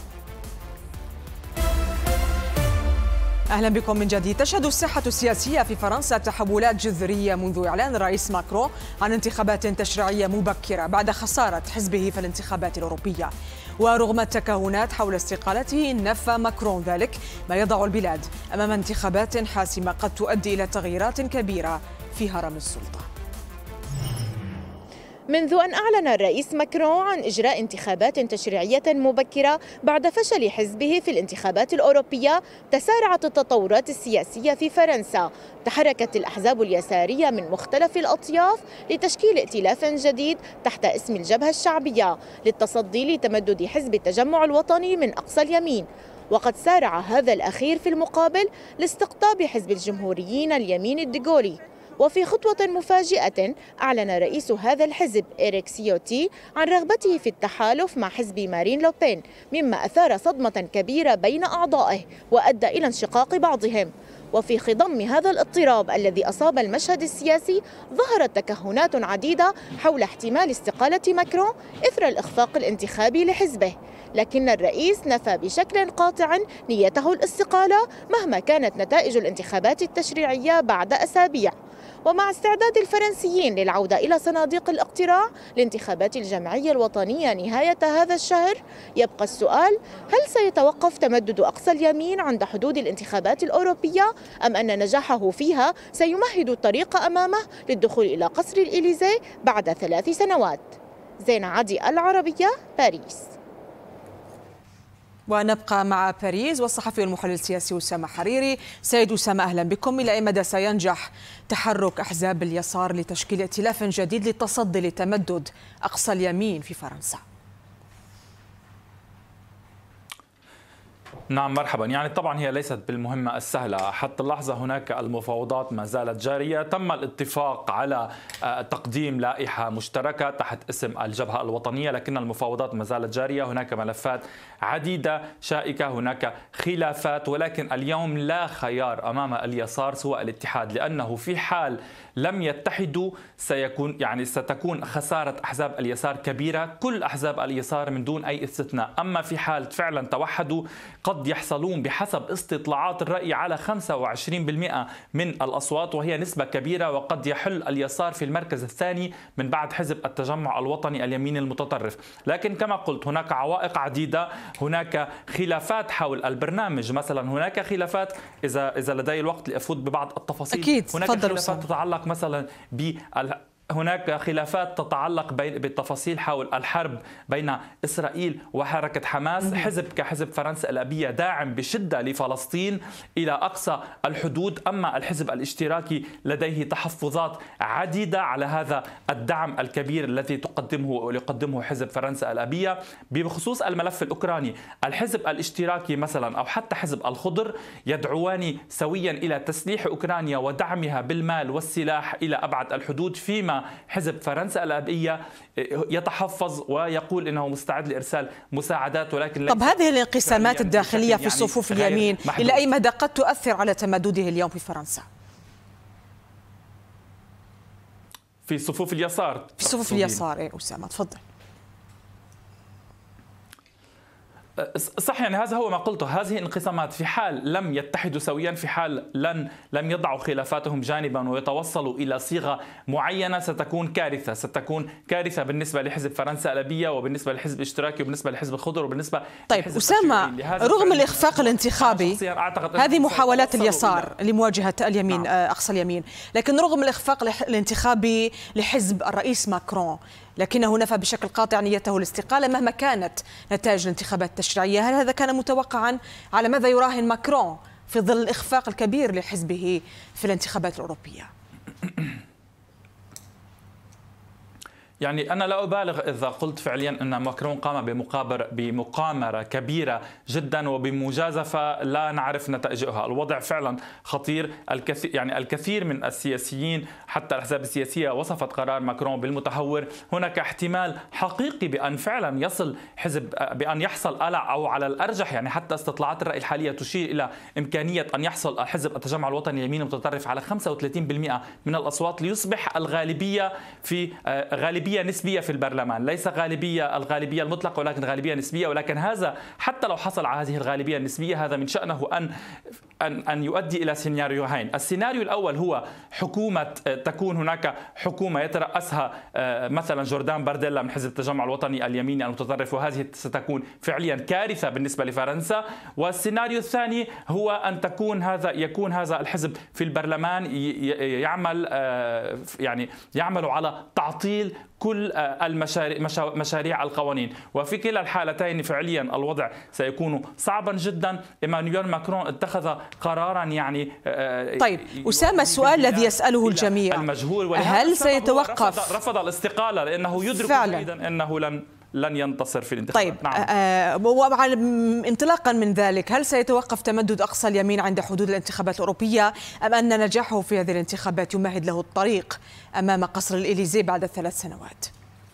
أهلا بكم من جديد. تشهد الساحة السياسية في فرنسا تحولات جذرية منذ إعلان الرئيس ماكرون عن انتخابات تشريعية مبكرة بعد خسارة حزبه في الانتخابات الأوروبية. ورغم التكهنات حول استقالته، نفى ماكرون ذلك، ما يضع البلاد أمام انتخابات حاسمة قد تؤدي إلى تغييرات كبيرة في هرم السلطة. منذ أن أعلن الرئيس ماكرون عن إجراء انتخابات تشريعية مبكرة بعد فشل حزبه في الانتخابات الأوروبية، تسارعت التطورات السياسية في فرنسا. تحركت الأحزاب اليسارية من مختلف الأطياف لتشكيل ائتلاف جديد تحت اسم الجبهة الشعبية للتصدي لتمدد حزب التجمع الوطني من أقصى اليمين. وقد سارع هذا الأخير في المقابل لاستقطاب حزب الجمهوريين اليمين الديغولي. وفي خطوة مفاجئة أعلن رئيس هذا الحزب إريك سيوتي عن رغبته في التحالف مع حزب مارين لوبين، مما أثار صدمة كبيرة بين أعضائه وأدى إلى انشقاق بعضهم. وفي خضم هذا الاضطراب الذي أصاب المشهد السياسي، ظهرت تكهنات عديدة حول احتمال استقالة ماكرون إثر الإخفاق الانتخابي لحزبه، لكن الرئيس نفى بشكل قاطع نيته الاستقالة مهما كانت نتائج الانتخابات التشريعية بعد أسابيع. ومع استعداد الفرنسيين للعودة إلى صناديق الاقتراع لانتخابات الجمعية الوطنية نهاية هذا الشهر، يبقى السؤال: هل سيتوقف تمدد أقصى اليمين عند حدود الانتخابات الأوروبية، أم أن نجاحه فيها سيمهد الطريق أمامه للدخول إلى قصر الإليزي بعد 3 سنوات؟ زينة عدي، العربية، باريس. ونبقى مع باريس والصحفي والمحلل السياسي أسامة حريري. سيد أسامة، أهلا بكم. إلى أي مدى سينجح تحرك أحزاب اليسار لتشكيل ائتلاف جديد للتصدي لتمدد أقصى اليمين في فرنسا؟ نعم مرحبا. يعني طبعا هي ليست بالمهمة السهلة حتى اللحظة. هناك المفاوضات ما زالت جارية. تم الاتفاق على تقديم لائحة مشتركة تحت اسم الجبهة الوطنية، لكن المفاوضات ما زالت جارية. هناك ملفات عديدة شائكة، هناك خلافات، ولكن اليوم لا خيار أمام اليسار سوى الاتحاد، لأنه في حال لم يتحدوا ستكون خسارة أحزاب اليسار كبيرة، كل أحزاب اليسار من دون أي استثناء. أما في حال فعلا توحدوا قد يحصلون بحسب استطلاعات الرأي على 25% من الأصوات، وهي نسبة كبيرة، وقد يحل اليسار في المركز الثاني من بعد حزب التجمع الوطني اليمين المتطرف. لكن كما قلت هناك عوائق عديدة، هناك خلافات حول البرنامج. مثلا هناك خلافات، إذا لدي الوقت لأفوت ببعض التفاصيل. أكيد. هناك خلافات تتعلق مثلا هناك خلافات تتعلق بالتفاصيل حول الحرب بين إسرائيل وحركة حماس. حزب كحزب فرنسا الأبية داعم بشدة لفلسطين إلى أقصى الحدود، أما الحزب الاشتراكي لديه تحفظات عديدة على هذا الدعم الكبير الذي يقدمه حزب فرنسا الأبية. بخصوص الملف الأوكراني، الحزب الاشتراكي مثلا أو حتى حزب الخضر يدعوان سويا إلى تسليح أوكرانيا ودعمها بالمال والسلاح إلى أبعد الحدود، فيما حزب فرنسا الأبية يتحفظ ويقول إنه مستعد لإرسال مساعدات. ولكن طب هذه الانقسامات الداخلية في صفوف اليمين إلى أي مدى قد تؤثر على تمدده اليوم في فرنسا؟ في صفوف اليسار. في صفوف اليسار. إيه أسامة تفضل. صح، يعني هذا هو ما قلته. هذه الانقسامات في حال لم يتحدوا سويا، في حال لم يضعوا خلافاتهم جانبا ويتوصلوا إلى صيغة معينة، ستكون كارثة بالنسبة لحزب فرنسا الأبية وبالنسبة للحزب الاشتراكي وبالنسبة لحزب الخضر وبالنسبة طيب أسامة، رغم الإخفاق الانتخابي، هذه محاولات اليسار لمواجهة اليمين أقصى اليمين، لكن رغم الإخفاق الانتخابي لحزب الرئيس ماكرون، لكنه نفى بشكل قاطع نيته الاستقالة مهما كانت نتائج الانتخابات التشريعية. هل هذا كان متوقعا؟ على ماذا يراهن ماكرون في ظل الإخفاق الكبير لحزبه في الانتخابات الأوروبية؟ يعني أنا لا أبالغ إذا قلت فعليا أن ماكرون قام بمقامرة كبيرة جدا وبمجازفة لا نعرف نتائجها. الوضع فعلا خطير. الكثير من السياسيين حتى الأحزاب السياسية وصفت قرار ماكرون بالمتهور. هناك احتمال حقيقي بأن فعلا بأن يحصل أو على الأرجح، يعني حتى استطلاعات الرأي الحالية تشير إلى إمكانية أن يحصل حزب التجمع الوطني اليمين المتطرف على 35% من الأصوات ليصبح الغالبية غالبية نسبية في البرلمان، ليس الغالبية المطلقة ولكن غالبية نسبية. ولكن هذا حتى لو حصل على هذه الغالبية النسبية، هذا من شأنه أن أن يؤدي إلى سيناريوهين. السيناريو الأول هو تكون هناك حكومة يترأسها مثلا جوردان بارديلا من حزب التجمع الوطني اليميني المتطرف، وهذه ستكون فعليا كارثة بالنسبة لفرنسا. والسيناريو الثاني هو أن يكون هذا الحزب في البرلمان يعمل على تعطيل كل مشاريع القوانين. وفي كلا الحالتين فعليا الوضع سيكون صعبا جدا. إيمانويل ماكرون اتخذ قرارا طيب أسامة، السؤال الذي يسأله الجميع المجهول، هل سيتوقف؟ رفض الاستقالة لأنه يدرك جيدا أنه لن ينتصر في الانتخابات. طيب انطلاقا من ذلك، هل سيتوقف تمدد أقصى اليمين عند حدود الانتخابات الأوروبية، أم أن نجاحه في هذه الانتخابات يمهد له الطريق أمام قصر الإليزي بعد 3 سنوات؟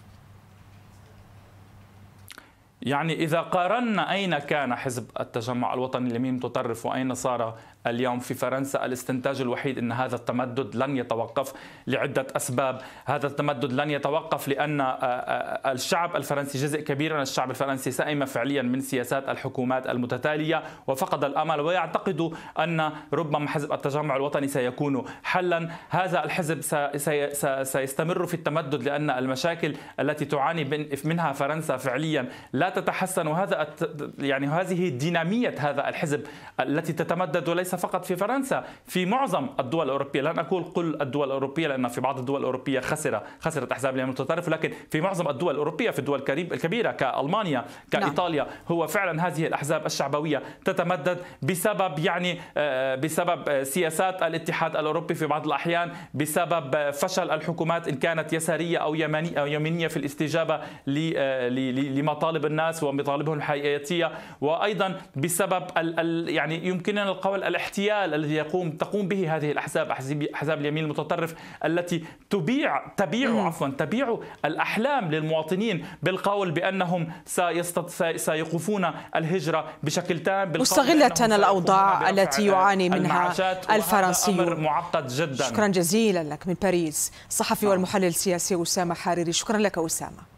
إذا قارنا أين كان حزب التجمع الوطني اليمين المتطرف وأين صار اليوم في فرنسا، الاستنتاج الوحيد أن هذا التمدد لن يتوقف لعدة أسباب. هذا التمدد لن يتوقف لأن الشعب الفرنسي، جزء كبير من الشعب الفرنسي، سئم فعليا من سياسات الحكومات المتتالية وفقد الأمل، ويعتقد أن ربما حزب التجمع الوطني سيكون حلا. هذا الحزب سيستمر في التمدد لأن المشاكل التي تعاني منها فرنسا فعليا لا تتحسن، وهذا هذه دينامية هذا الحزب التي تتمدد، وليس فقط في فرنسا، في معظم الدول الأوروبية. لن أقول كل الدول الأوروبية لأن في بعض الدول الأوروبية خسرت أحزاب اليمين المتطرف، لكن في معظم الدول الأوروبية، في الدول الكبيرة كألمانيا كإيطاليا، هو فعلا هذه الأحزاب الشعبوية تتمدد بسبب سياسات الاتحاد الأوروبي في بعض الأحيان، بسبب فشل الحكومات إن كانت يسارية أو يمينية في الاستجابة لمطالب الناس ومطالبهم الحياتية، وأيضا بسبب يمكننا القول الاحتيال الذي تقوم به هذه أحزاب اليمين المتطرف التي تبيع الأحلام للمواطنين بالقول بأنهم سيوقفون الهجرة بشكل تام، مستغلة الأوضاع التي يعاني منها الفرنسيون. معقد جدا. شكرا جزيلا لك من باريس الصحفي والمحلل السياسي أسامة حريري. شكرا لك أسامة.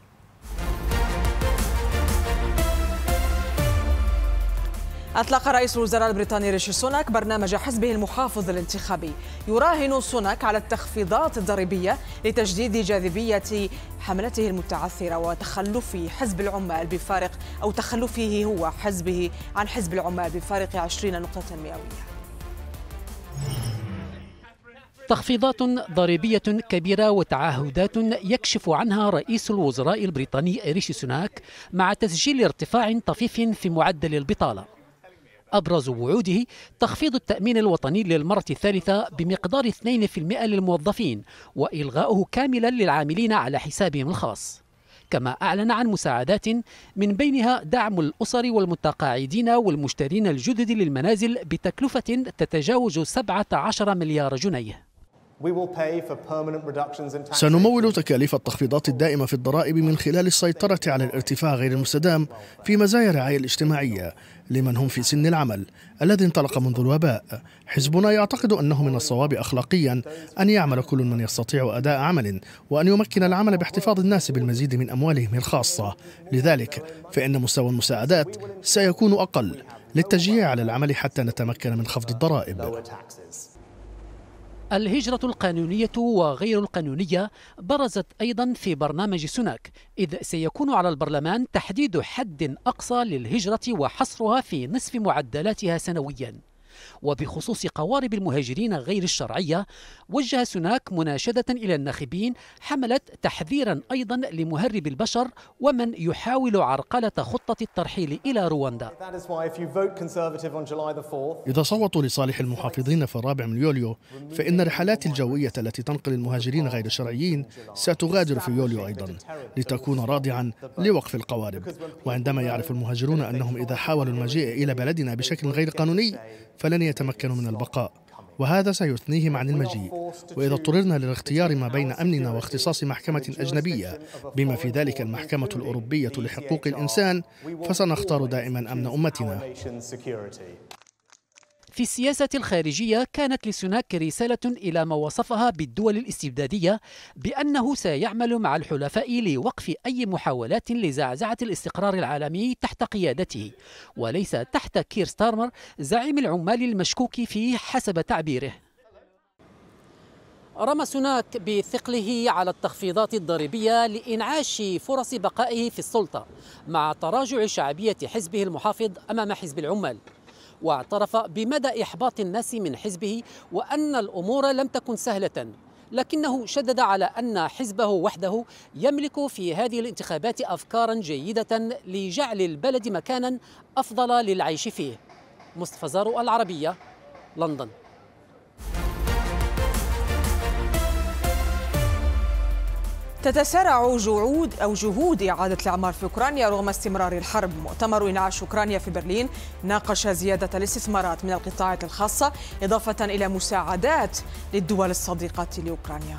أطلق رئيس الوزراء البريطاني ريشي سوناك برنامج حزبه المحافظ الانتخابي. يراهن سوناك على التخفيضات الضريبية لتجديد جاذبية حملته المتعثرة وتخلف حزب العمال بفارق أو تخلفه هو حزبه عن حزب العمال بفارق 20 نقطة مئوية. تخفيضات ضريبية كبيرة وتعهدات يكشف عنها رئيس الوزراء البريطاني ريشي سوناك مع تسجيل ارتفاع طفيف في معدل البطالة. أبرز وعوده تخفيض التأمين الوطني للمرة الثالثة بمقدار 2% للموظفين وإلغاؤه كاملا للعاملين على حسابهم الخاص. كما أعلن عن مساعدات من بينها دعم الأسر والمتقاعدين والمشترين الجدد للمنازل بتكلفة تتجاوز 17 مليار جنيه. سنمول تكاليف التخفيضات الدائمة في الضرائب من خلال السيطرة على الارتفاع غير المستدام في مزايا الرعاية الاجتماعية لمن هم في سن العمل الذي انطلق منذ الوباء. حزبنا يعتقد أنه من الصواب أخلاقيا أن يعمل كل من يستطيع أداء عمل وأن يمكن العمل باحتفاظ الناس بالمزيد من أموالهم الخاصة. لذلك فإن مستوى المساعدات سيكون أقل للتشجيع على العمل حتى نتمكن من خفض الضرائب. الهجرة القانونية وغير القانونية برزت أيضا في برنامج سوناك، إذ سيكون على البرلمان تحديد حد أقصى للهجرة وحصرها في نصف معدلاتها سنويا. وبخصوص قوارب المهاجرين غير الشرعية، وجه سوناك مناشدة إلى الناخبين حملت تحذيرا أيضا لمهرب البشر ومن يحاول عرقلة خطة الترحيل إلى رواندا. إذا صوتوا لصالح المحافظين في 4 من يوليو فإن الرحلات الجوية التي تنقل المهاجرين غير الشرعيين ستغادر في يوليو أيضا لتكون رادعا لوقف القوارب. وعندما يعرف المهاجرون أنهم إذا حاولوا المجيء إلى بلدنا بشكل غير قانوني فلن يتمكنوا من البقاء، وهذا سيثنيهم عن المجيء. وإذا اضطررنا للاختيار ما بين أمننا واختصاص محكمة أجنبية بما في ذلك المحكمة الأوروبية لحقوق الإنسان فسنختار دائما أمن أمتنا. في السياسة الخارجية كانت لسوناك رسالة إلى ما وصفها بالدول الاستبدادية بأنه سيعمل مع الحلفاء لوقف أي محاولات لزعزعة الاستقرار العالمي تحت قيادته، وليس تحت كير ستارمر زعيم العمال المشكوك فيه حسب تعبيره. رمى سوناك بثقله على التخفيضات الضريبية لإنعاش فرص بقائه في السلطة مع تراجع شعبية حزبه المحافظ أمام حزب العمال، واعترف بمدى إحباط الناس من حزبه وأن الأمور لم تكن سهلة، لكنه شدد على أن حزبه وحده يملك في هذه الانتخابات أفكارا جيدة لجعل البلد مكانا أفضل للعيش فيه. مصطفى زارو، العربية، لندن. تتسارع جهود إعادة الإعمار في أوكرانيا رغم استمرار الحرب. مؤتمر إنعاش أوكرانيا في برلين ناقش زيادة الاستثمارات من القطاعات الخاصة إضافة إلى مساعدات للدول الصديقة لأوكرانيا.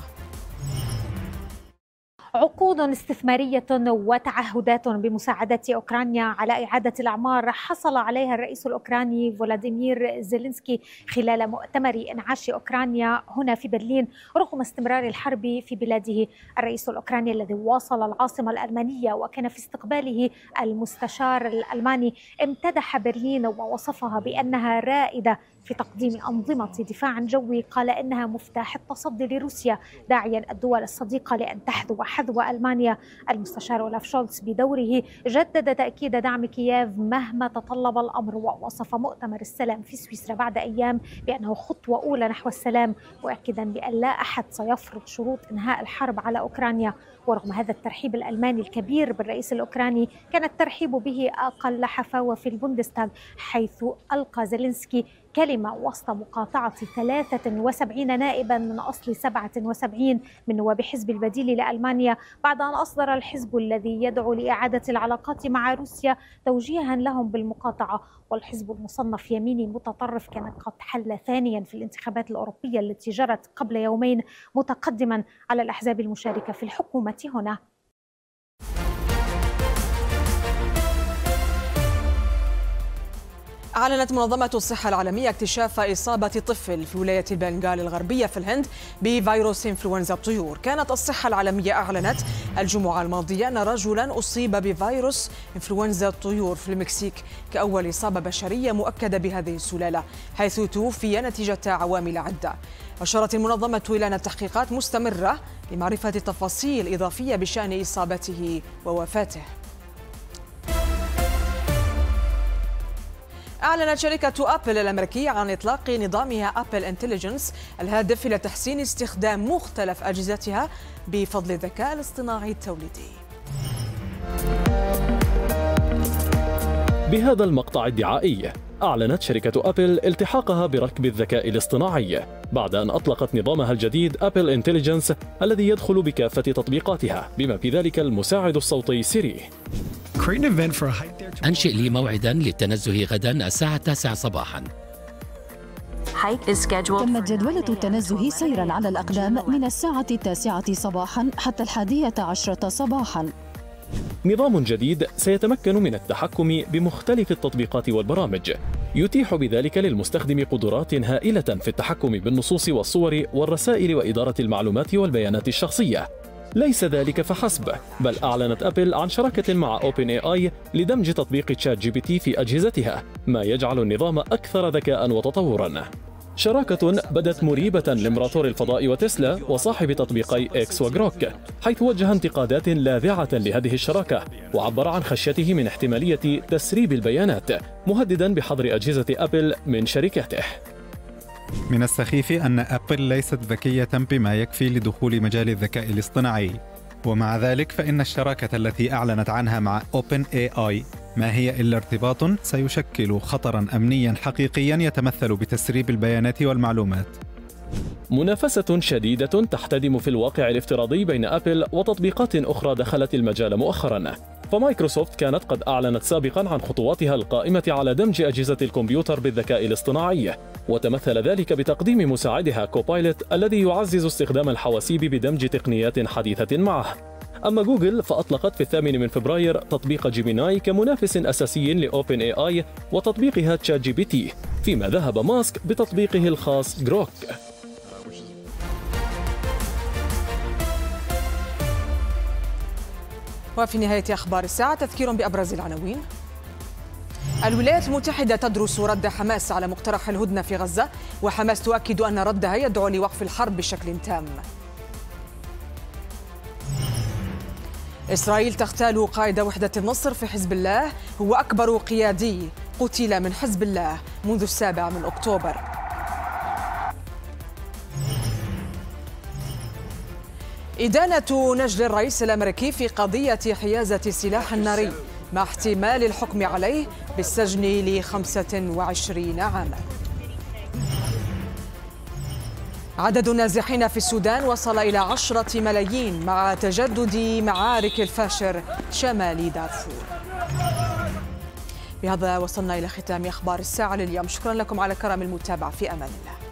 عقود استثمارية وتعهدات بمساعدة أوكرانيا على إعادة الأعمار حصل عليها الرئيس الأوكراني فولاديمير زيلينسكي خلال مؤتمر إنعاش أوكرانيا هنا في برلين رغم استمرار الحرب في بلاده. الرئيس الأوكراني الذي واصل العاصمة الألمانية وكان في استقباله المستشار الألماني امتدح برلين ووصفها بأنها رائدة في تقديم أنظمة دفاع جوي. قال إنها مفتاح التصدي لروسيا، داعيا الدول الصديقة لأن تحذو حذو ألمانيا. المستشار أولاف شولتز بدوره جدد تأكيد دعم كييف مهما تطلب الأمر، ووصف مؤتمر السلام في سويسرا بعد أيام بأنه خطوة أولى نحو السلام، مؤكدا بأن لا أحد سيفرض شروط إنهاء الحرب على أوكرانيا. ورغم هذا الترحيب الألماني الكبير بالرئيس الأوكراني كان الترحيب به أقل حفاوة في البوندستاغ، حيث ألقى زيلينسكي كلمة وسط مقاطعة 73 نائبا من أصل 77 من نواب حزب البديل لألمانيا، بعد أن أصدر الحزب الذي يدعو لإعادة العلاقات مع روسيا توجيها لهم بالمقاطعة. والحزب المصنف يميني متطرف كان قد حل ثانيا في الانتخابات الأوروبية التي جرت قبل يومين، متقدما على الأحزاب المشاركة في الحكومة هنا. أعلنت منظمة الصحة العالمية اكتشاف إصابة طفل في ولاية بنغال الغربية في الهند بفيروس إنفلونزا الطيور. كانت الصحة العالمية أعلنت الجمعة الماضية أن رجلا أصيب بفيروس إنفلونزا الطيور في المكسيك كأول إصابة بشرية مؤكدة بهذه السلالة، حيث توفي نتيجة عوامل عدة. أشارت المنظمة إلى أن التحقيقات مستمرة لمعرفة تفاصيل إضافية بشأن إصابته ووفاته. أعلنت شركة أبل الأمريكية عن إطلاق نظامها أبل انتليجنس الهادف إلى تحسين استخدام مختلف أجهزتها بفضل الذكاء الاصطناعي التوليدي. بهذا المقطع الدعائي أعلنت شركة أبل التحاقها بركب الذكاء الاصطناعي بعد أن أطلقت نظامها الجديد أبل انتليجنس الذي يدخل بكافة تطبيقاتها بما في ذلك المساعد الصوتي سيري. أنشئ لي موعدا للتنزه غدا الساعة 9 صباحا. تمت جدولة التنزه سيرا على الأقدام من الساعة 9 صباحا حتى 11 صباحا. نظام جديد سيتمكن من التحكم بمختلف التطبيقات والبرامج، يتيح بذلك للمستخدم قدرات هائلة في التحكم بالنصوص والصور والرسائل وإدارة المعلومات والبيانات الشخصية. ليس ذلك فحسب، بل أعلنت أبل عن شراكة مع OpenAI لدمج تطبيق تشات جي بي تي في أجهزتها، ما يجعل النظام أكثر ذكاء وتطورا. شراكة بدت مريبة لإمبراطور الفضاء وتسلا وصاحب تطبيقي إكس وجروك، حيث وجه انتقادات لاذعة لهذه الشراكة وعبر عن خشيته من احتمالية تسريب البيانات، مهددا بحظر أجهزة أبل من شركاته. من السخيف أن أبل ليست ذكية بما يكفي لدخول مجال الذكاء الاصطناعي، ومع ذلك فإن الشراكة التي أعلنت عنها مع OpenAI ما هي إلا ارتباط سيشكل خطراً أمنياً حقيقياً يتمثل بتسريب البيانات والمعلومات. منافسة شديدة تحتدم في الواقع الافتراضي بين أبل وتطبيقات أخرى دخلت المجال مؤخراً. فمايكروسوفت كانت قد أعلنت سابقاً عن خطواتها القائمة على دمج أجهزة الكمبيوتر بالذكاء الاصطناعي، وتمثل ذلك بتقديم مساعدها كوبايلوت الذي يعزز استخدام الحواسيب بدمج تقنيات حديثة معه. أما جوجل فأطلقت في 8 من فبراير تطبيق جيميناي كمنافس أساسي لأوبن اي اي وتطبيقها تشات جي بي تي، فيما ذهب ماسك بتطبيقه الخاص جروك. وفي نهاية أخبار الساعة تذكير بأبرز العناوين. الولايات المتحدة تدرس رد حماس على مقترح الهدنة في غزة، وحماس تؤكد أن ردها يدعو لوقف الحرب بشكل تام. إسرائيل تغتال قائد وحدة النصر في حزب الله، هو أكبر قيادي قتل من حزب الله منذ 7 أكتوبر. إدانة نجل الرئيس الأمريكي في قضية حيازة السلاح الناري مع احتمال الحكم عليه بالسجن ل25 عاما. عدد النازحين في السودان وصل إلى 10 ملايين مع تجدد معارك الفاشر شمال دارفور. بهذا وصلنا إلى ختام أخبار الساعة لليوم. شكرا لكم على كرم المتابعة، في أمان الله.